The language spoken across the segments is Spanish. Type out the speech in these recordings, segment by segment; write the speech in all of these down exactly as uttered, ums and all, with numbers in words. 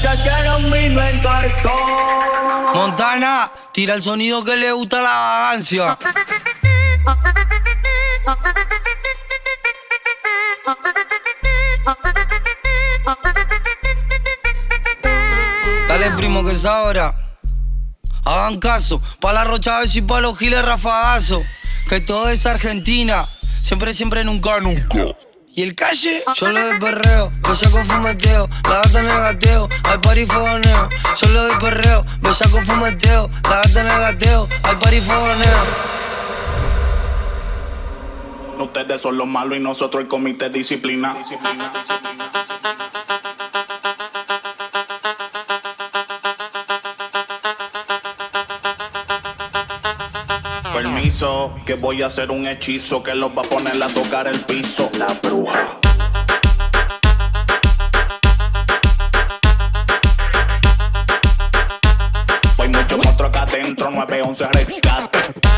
se quiere un vino en cartón. Montana, tira el sonido que le gusta la vagancia. Dale, primo, que es ahora. Hagan caso, pa' la Rocha y pa' los giles rafagazo. Que todo es Argentina, siempre, siempre, nunca, nunca. ¿Y el calle? Solo de perreo, besa con fumeteo, la gata en el gateo, hay party fogoneo. Solo de perreo, besa con fumeteo, la gata en el gateo, hay party fogoneo. Ustedes son los malos y nosotros el comité de disciplina. disciplina. Permiso, que voy a hacer un hechizo que los va a poner a tocar el piso. La bruja. Hay muchos monstruos acá adentro, nueve once rescate.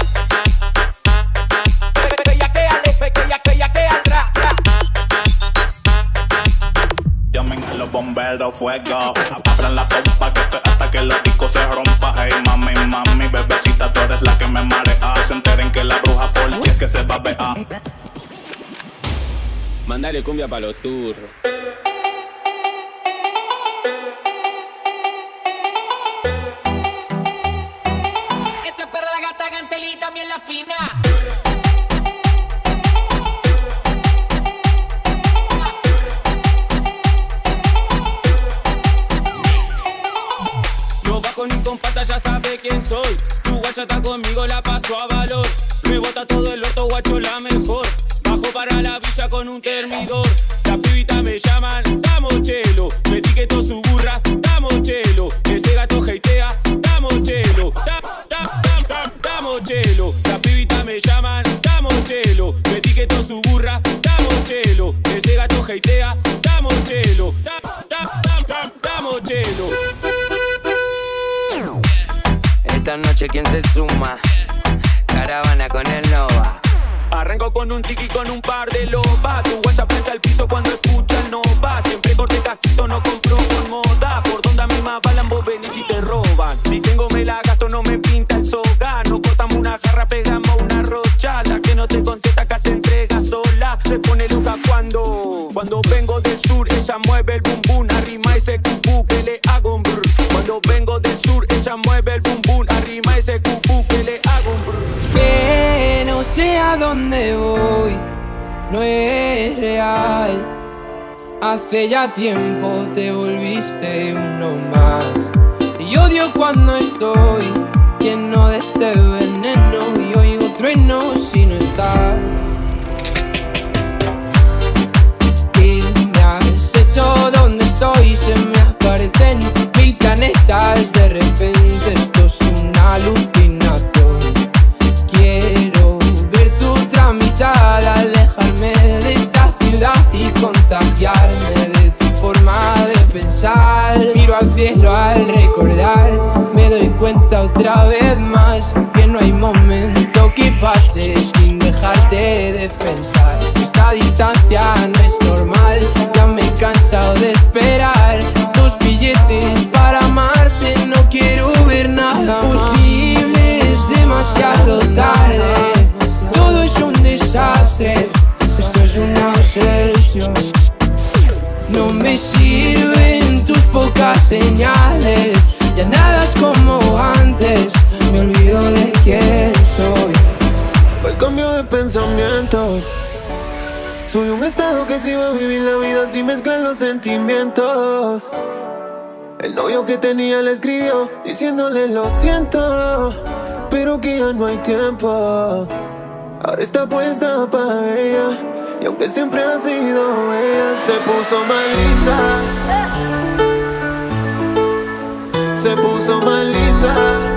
Llamen a los bomberos, fuego. Abran la pompa que estoy hasta que el disco se rompa. Hey mami, mami, bebecita, tú eres la que me marea. Se enteren que la bruja por ti es que se va a ver. Mandale cumbia pa' los turros. Esto es para la gata Gantelí, también la fina. No bajo ni con pata, ya sabe quién soy. Tu guacha está conmigo, la paso a valor. Me bota todo el orto, guacho, la mejor. Bajo para la villa con un termidor. Las pibitas me llaman, damos chelo. Me etiqueto su burra, damos chelo. Ese gato heitea, damos chelo. Da, da, da, da, damos chelo. Las pibitas me llaman, damos chelo. Me etiqueto su burra, damos chelo. Ese gato heitea, damos chelo. Da, da, da, da, damos chelo. Esta noche, ¿quién se suma? Caravana con el Nova. Arranco con un tiki con un par de lobas. Tu guacha plancha el piso cuando escucha el Nova. Siempre corte casquito, no compro por moda. Por donde a mí más balan, vos venís y te roban. Si tengo me la gasto, no me pinta el soga. No cortamos una jarra, pegamos una rocha. La que no te contesta, que se entrega sola. Se pone loca cuando Cuando vengo del sur, ella mueve el bum bum. Arrima ese cucú que le hago un brr. Cuando vengo del sur, ella mueve el bum bum. Arrima ese cucú que le hago un brr. Que no sé a dónde voy, no es real. Hace ya tiempo te volviste uno más. Y odio cuando estoy lleno de este veneno y oigo truenos si no estás. ¿Qué me has hecho? ¿Dónde estoy? Se me aparecen mil planetas. De repente esto es una alucinación. Quiero ver tu otra mitad, alejarme de esta ciudad y contagiarme de tu forma de pensar. Miro al cielo al recordar, me doy cuenta otra vez más que no hay momento que pase sin dejarte de pensar. Esta distancia no es normal, ya me he cansado de esperar tus billetes para amarte. No quiero ver nada posible, es demasiado tarde. Todo es un desastre, esto es una obsesión. No me sirven tus pocas señales, ya nada es como antes, me olvido de quién soy. Hoy cambio de pensamiento, soy un estado que si va a vivir la vida sin mezclar los sentimientos. El novio que tenía le escribió diciéndole lo siento, pero que ya no hay tiempo. Ahora está puesta para ella, y aunque siempre ha sido ella, se puso más linda, se puso más linda.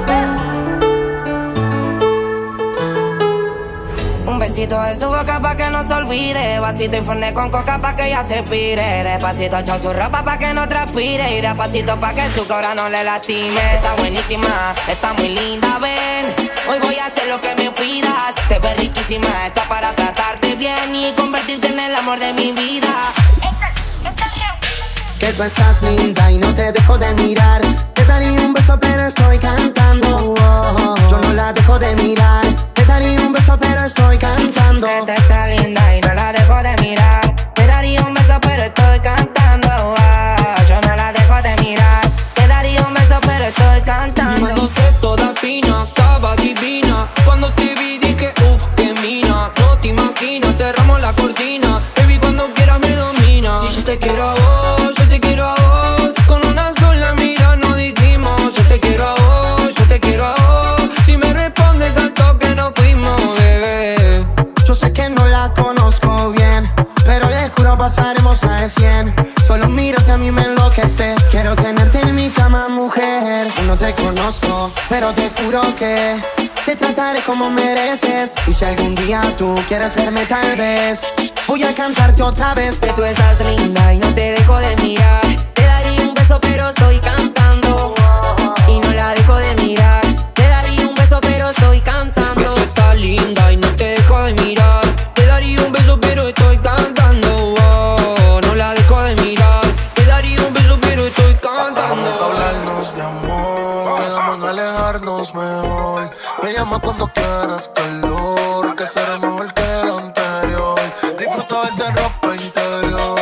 Un besito de su boca pa' que no se olvide. Vasito y forné con coca pa' que ella se pire. Despacito echó su ropa pa' que no transpire. Y despacito pa' que su cobra no le lastime. Está buenísima, está muy linda, ven. Hoy voy a hacer lo que me pidas. Te ves riquísima, está para tratarte bien y convertirte en el amor de mi vida. que tú estás linda y no te dejo de mirar. Te daría un beso pero estoy cantando. Oh, yo no la dejo de mirar. Te daría un beso pero estoy cantando. Que tú estás linda y no la dejo de mirar. Te daría un beso pero estoy cantando. Oh, yo no la dejo de mirar. Te daría un beso pero estoy cantando. Mi mano que toda fina, estaba divina. Cuando te vi dije uff, que mina. No te imaginas, cerramos la cortina. Baby, cuando quieras me domina. Y yo te quiero a vos, yo te quiero a vos. Con una sola mira nos dijimos. Yo te quiero a vos, yo te quiero a vos. Si me respondes al toque nos fuimos, bebé. Yo sé que no la conozco bien, pero le juro pasaremos al cien. Solo miro que a mí me enloquece. Quiero tenerte en mi cama, mujer. No te conozco, pero te juro que te trataré como mereces. Y si algún día tú quieres verme tal vez, voy a cantarte otra vez. Que tú estás linda y no te dejo de mirar. Te daría un beso pero estoy cantando. Y no la dejo de mirar. Te daría un beso pero estoy cantando. Que tú estás linda y no te dejo de mirar. Te daría un beso pero estoy cantando. Oh, no la dejo de mirar. Te daría un beso pero estoy cantando. Vamos a hablarnos de amor, quedamos en alejarnos mejor. Me llama cuando quieras calor, que será mejor que lo anterior. Disfruta de ropa interior,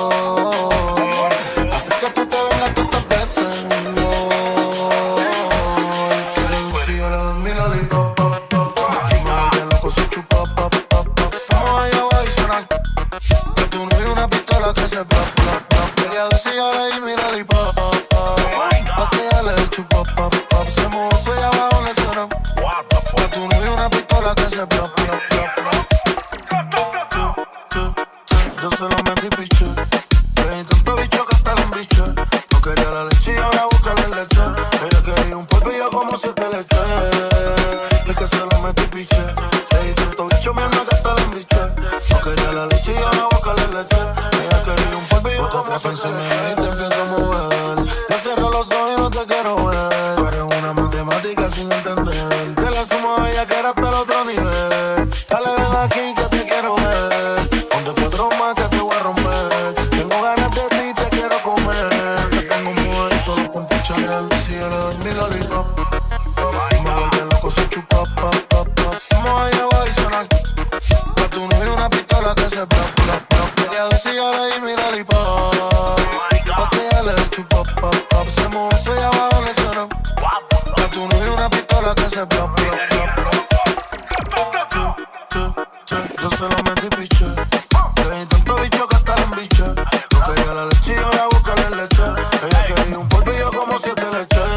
hace que tú te vengas tantas veces. Quiero si yo le doy mi lollipop, pop, pop, pop. Fuma que loco se chupa, pop, pop, pop. Somos allá abajo y suenan. Que tú no hay una pistola que se pop, pop, pop. Quería ver si yo le doy mi lollipop, pa' que ella le chupa, pop, pop. Se mojó, soy abajo, le suenan. Que tú no hay una pistola que se pop, pop, pop, pop. Yo se lo metí, piche. Hay tanto bicho que hasta un biche. No quería la leche y ahora busca la leche. Ella quería un polvillo como si te le eché. Y que se lo metí, piche. Hay tanto bicho, mi alma que hasta un biche. No quería la leche y ahora busca la leche. Ella quería un polvillo como si te le eché. Y te empiezo a mover. Yo cierro los ojos y no te quiero ver. Tú eres una matemática sin entender. Te la sumo a ella que era hasta el otro nivel. Dale, ven aquí que te quiero ver. Ponte cuatro más que te voy a romper. Tengo ganas de ti, te quiero comer. Te tengo mujer, todos los puntos Chanel. Si yo le doy mi lollipop, y me vuelve loco, se chupa, pop, pop, pop. Somos allá abajo y suenan. Que tú no hay una pistola que se pop, pop, pop. Quería ver si yo le doy mi lollipop, pa' que ella le chupa, pop, pop. Se mojó, soy abajo, le suenan. Que tú no hay una pistola que se pop, pop, pop, pop. Yo se lo metí, piche. Hay tanto bicho que hasta un biche. No quería la leche y ahora busca la leche. Ella quería un polvillo como si te le eché.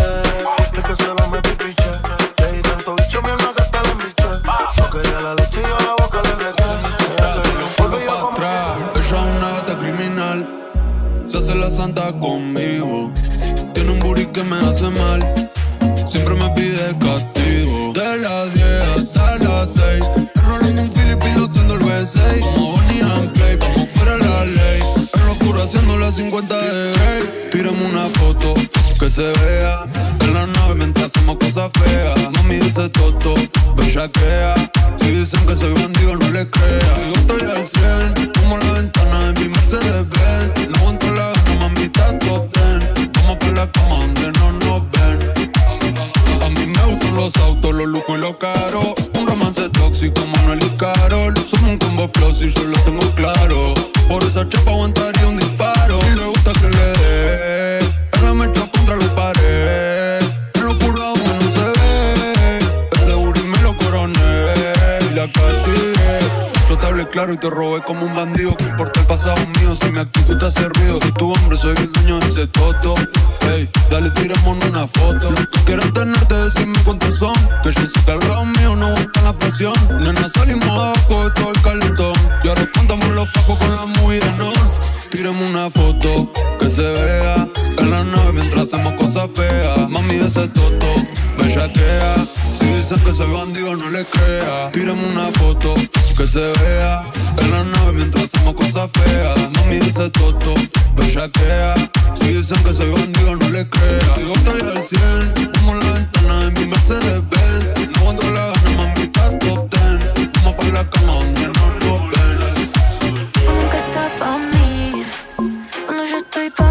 Es que se lo metí, piche. Hay tanto bicho, mi alma que hasta un biche. No quería la leche y ahora busca la leche. Ella quería un polvillo como si te le eché. Ella es una gata criminal, se hace la santa conmigo. Tiene un booty que me hace mal, siempre me pide castigo. De las diez hasta las seis, enrolando un Philip piloteando el V seis. Como Bonnie and Clyde, vamos fuera de la ley. En lo oscuro haciendo las cincuenta de Grey. Tírame una foto que se vea en la nave mientras hacemos cosas feas. Mami dice toto, bellaquea. Si dicen que soy bandido no le crea. Yo estoy al cien, como la ventana de mi Mercedes Benz. No aguanto la gana, mami está top ten. Vamos pa' la cama donde no nos ven. A mí me gustan los autos, los lujos y los caros. Un romance tóxico, Manuel y Carol. Somos un combo explosivo y yo lo tengo claro. Por esa chapa aguantaría un disparo. Y le gusta que le dé. Ella me echó contra la pared. En lo oscuro donde no se ve. El seguro y me lo coroné. Y la castigué. Yo te hablé claro y te robé como un bandido. Que importa el pasado mío si mi actitud te hace ruido. Soy tu hombre, soy el dueño de ese toto. Ey, dale, tiremos una foto. Quiero tenerte, decirme cuántos son. Que yo sé que al lado mío no aguanta la presión. Nena, salimos abajo de todo el calentón. Y ahora contamos los fajos con la movida, ¿no? Tiremos una foto que se vea en la nave mientras hacemos cosas feas. Mami, ese toto, bellaquea. Si dicen que soy bandido, no le crea. Tiremos una foto que se vea en la nave mientras hacemos cosas feas. Mami, ese toto, bellaquea. Si dicen que soy bandido, no le crea. Yo estoy al cien, como la ventana de mi Mercedes Benz. No aguanto la gana, mami, está top ten. Vamos pa' la cama donde no nos ven. Nunca está pa' mí, cuando yo estoy pa'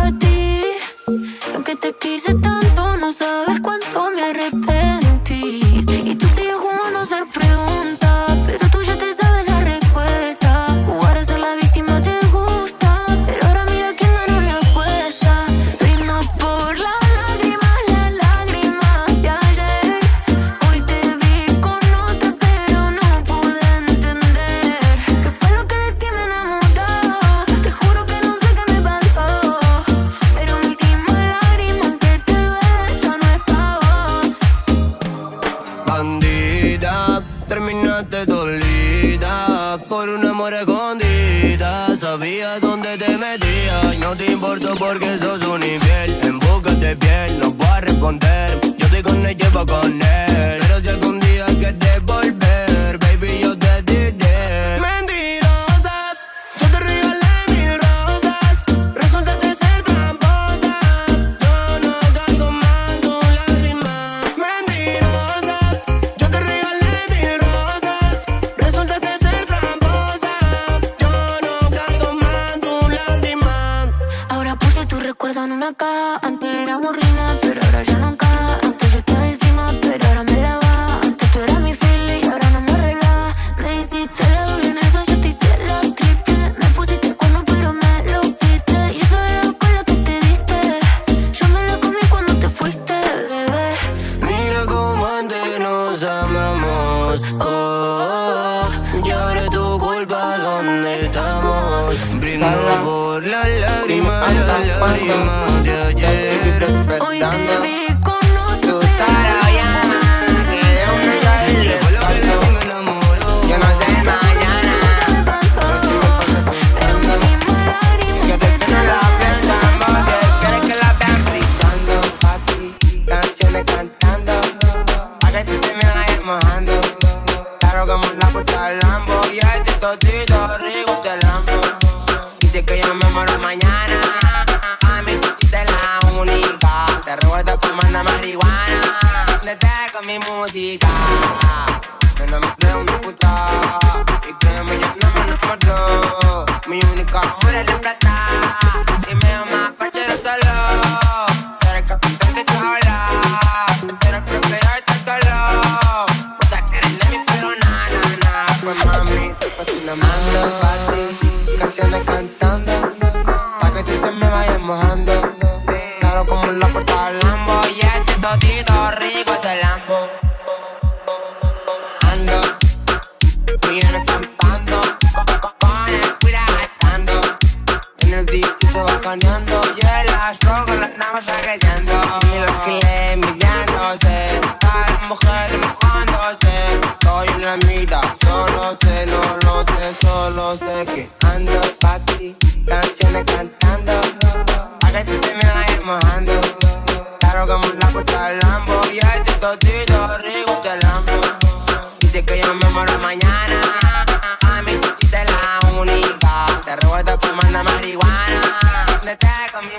no te importo porque sos un infiel. Enfócate bien, no voy a responder. Yo estoy con ella, va con él. Pero si algún día quieres volver, baby, yo te diré. Mentirosa, yo te regalé mil rosas. Resultaste ser tramposa. Yo no canto más tu lágrima. Mentirosa, yo te regalé mil rosas. Resultaste ser tramposa. Yo no canto más tu lágrima. Ahora puse tu recuerdo en una caja. Antes era morrina, pero ahora ya no encaja. Antes yo estaba encima, pero ahora me la baja. Antes tú eras mi fili y ahora no me arregla. Me hiciste la doble en eso, yo te hice la triple. Me pusiste el cuerno, pero me lo quité. Y eso es con lo que te diste. Yo me lo comí cuando te fuiste, bebé. Mira cómo antes nos amamos. Oh, oh, oh. Y ahora es tu culpa, ¿dónde estamos? Brindando por las lágrimas, las lágrimas de ayer. Hoy te vi con Tu Sarayana, que de una ya él le faltó. Yo no sé mañana. Yo te tengo la pensando, que quieres que la vean gritando pa' ti, canciones cantando, pa' que tú te me vayas mojando. Claro como la puerta del Lambo, y ese totito rico te lambo. Dice que yo me muero mañana, a mí tú fuiste la única. Te revuelto fumando marihuana, desde con mi música. Que no me creo una puta, y que yo no me enamoró. Mi único amor es la plata, y me ama porque eres solo. Ser el capitán de tu ola, ser el prefiero estar solo. Pues ya que eres de mí, pero na, na, na. Pues mami, pues tú no mandas pa' ti, canciones cantando, pa' que tú te me vayas mojando. Claro como la puerta del Lambo, y ese totito rico te lambo. Ando, millones cantando, con el fuera gastando. En el disquito bacaneando, y en las drogas las andamos agrediendo. Y los giles mirándose, a las mujeres mojándose. Estoy en la mitad, solo sé, no lo sé, solo sé que ando pa' ti, canciones cantando, pa' que tú te me vayas mojando. Claro como la puerta del Lambo, y ese totito rico te lambo. Dice que yo me muero mañana, a mí tú fuiste la única. Te revuelto fumando marihuana, desde con mi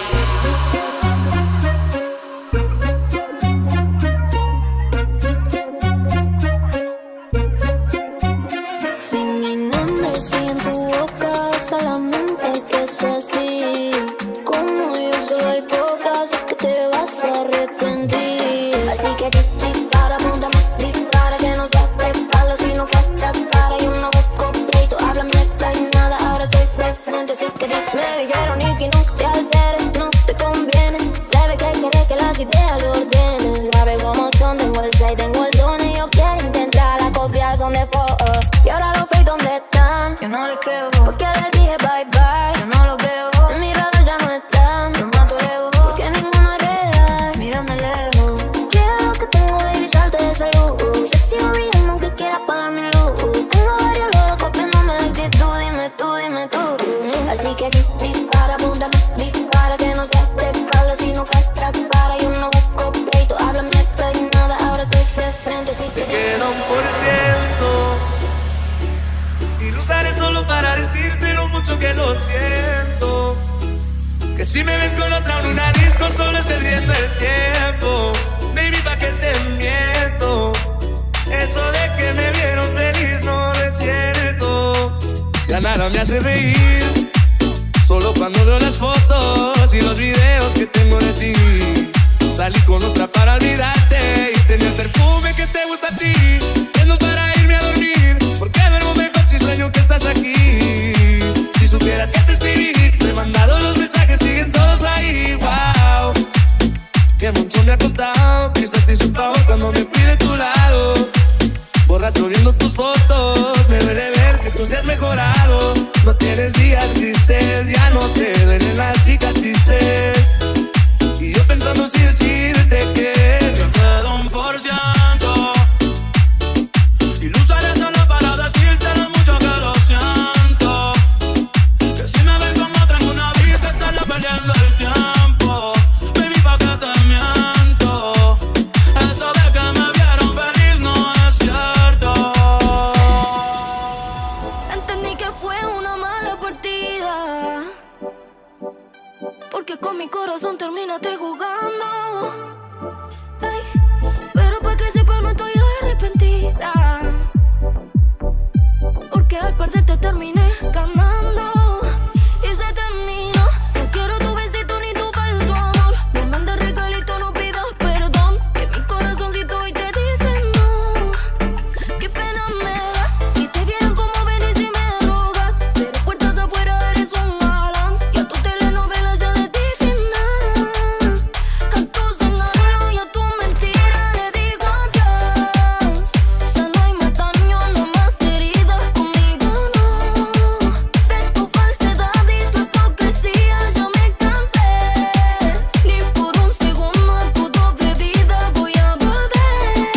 Sin mi nombre, sin tu boca, solamente que sea así. Como yo solo hay pocas que te vas a arrepentir. Así que dispara, apunta más, dispara, que no se te espalda, sino que te cara. Y uno busco pleito, habla mierda y nada, ahora estoy de frente. Así que me dijeron y que no te alteres, no te conviene. Sabe que quiere que las ideas lo ordenen. Sabe cómo son, tengo el seis, tengo el don. Y yo quiero intentar la copia, son de foto. Y ahora los fake, ¿dónde están? Yo no les creo, porque les dije bye bye. Yo no los veo, en mi radar ya no están. No mato el ego, porque ninguno es real. Mírame lejos, quiero lo que tengo, baby, salte de salud. Yo sigo brillando aunque quiera apagar mi luz. Tengo varios locos copiándome la actitud. Dime tú, dime tú. Así que dispara, apunta, dispara, que no se te espalda, sino que te para. Y uno busco pleito, habla mierda y nada, ahora estoy de frente. Si te queda un por ciento y lo usaré solo para decirte lo mucho que lo siento. Que si me ven con otra en una disco solo es perdiendo el tiempo. Baby, pa' que te miento. Eso de que me vieron feliz no es cierto. Ya nada me hace reír, solo cuando veo las fotos y los videos que tengo de ti. Salí con otra para olvidarte y tener el perfume que te gusta a ti. Yendo para irme a dormir, porque duermo mejor si sueño que estás aquí. Si supieras que te escribí, te he mandado los mensajes, siguen todos ahí. Wow, que mucho me ha costado, quizás te hice un favor cuando me fui de tu lado. Borracho viendo tus fotos, me duele ver que tú seas mejorado. No tienes días grises, ya no te duelen las cicatrices. Y yo pensando si decirte que me quedo un por ciento y lo usaré solo para decirte lo mucho que lo siento. Que si me ven con otra en una vista porque con mi corazón terminaste jugando. Ay, pero pa' que sepa no estoy arrepentida, porque al perderte terminé ganando. Y se terminó. No quiero tu besito ni tu falso amor. No mandes regalito, no pidas perdón, que mi corazoncito hoy te dice no. Qué pena me das si te vieran como venís y me rogas, pero puertas afuera eres un galán y a tu telenovela ya le di final. A tus engaños y a tu mentira le digo adiós. Ya no hay más daño, no más heridas, conmigo no. De tu falsedad y tu hipocresía ya me cansé. Ni por un segundo a tu doble vida voy a volver.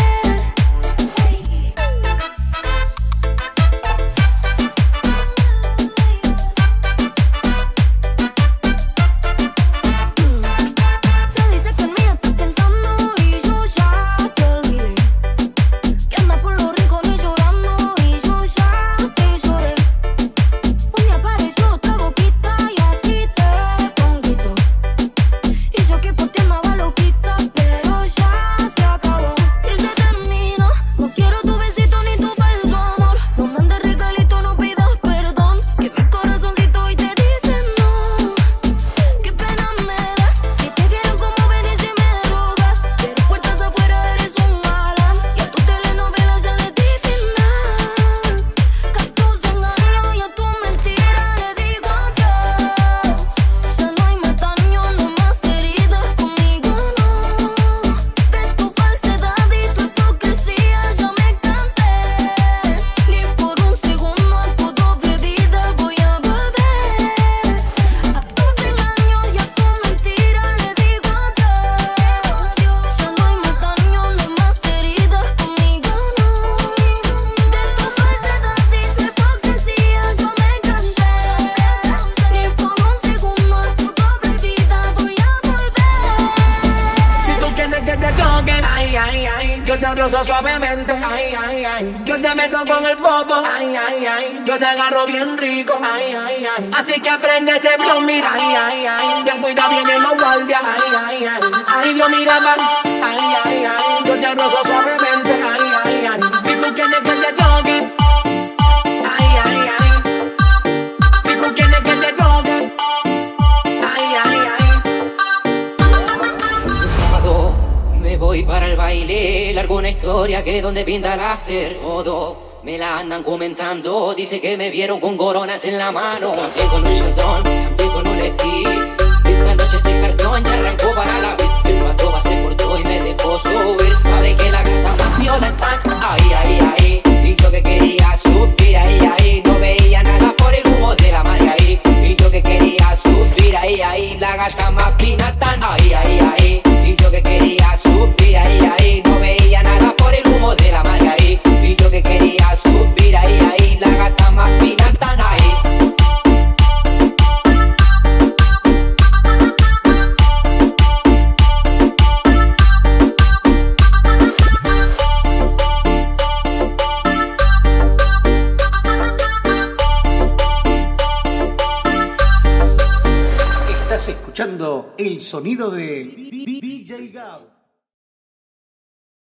Se dice que en mí estás pensando y yo ya te olvidé, que andas por los rincones llorando y yo ya te lloré. Un día apareció otra boquita y aquí te conquistó, y yo que por ti andaba loquita, pero ya se acabó. Y se terminó. No quiero tu besito ni tu falso amor. No mandes regalito, no pidas perdón, que mi corazoncito hoy te dice no. Qué pena me das si te vieran como venís y me rogas, pero puertas afuera eres un galán y a tu telenovela ya le di final. A tus engaños y a tu mentira le digo adiós. Ya no hay más daño, no más heridas, conmigo no. De tu falsedad y tu hipocresía ya me cansé. Ni por un segundo a tu doble vida voy a volver. A tus engaños y a tu mentira le digo adiós. Ya no hay más daño, no más heridas, conmigo no. De tu falsedad y tu hipocresía ya me cansé. Ni por un segundo a tu doble vida voy a volver. Si tú quieres que te toquen, ay, ay, ay, yo te abrazo suavemente, ay, ay, ay, yo te meto con el popo, ay, ay, ay, yo te agarro bien rico, ay, ay, ay, así que aprende este flow, mira, ay, ay, ay, ten cuidado viene los guardias, ay, ay, ay, ay, yo mira mal, ay, ay, ay, yo te abrazo suavemente, ay, ay, ay, si tú quieres que te toquen, ay, ay, ay, si tú quieres que te toquen, ay, ay, ay. Un sábado me voy para el baile, largo una historia que donde pinta el after todo. Me la andan comentando, dice que me vieron con coronas en la mano. También con un chantón, también con un estí. Esta noche este cartón ya arrancó para la vez. El pato va se portó y me dejó subir. Sabe que la gata más viola están ahí, ahí, ahí. Y yo que quería subir ahí, ahí. No veía nada por el humo de la marca ahí. Y yo que quería subir ahí, ahí. La gata más fina están ahí, ahí, ahí. Y yo que quería subir ahí, ahí. No veía nada por el humo de la marca ahí. Y yo que quería subir ahí, ahí. La gata más fina están ahí. Estás escuchando el sonido de D J Gao.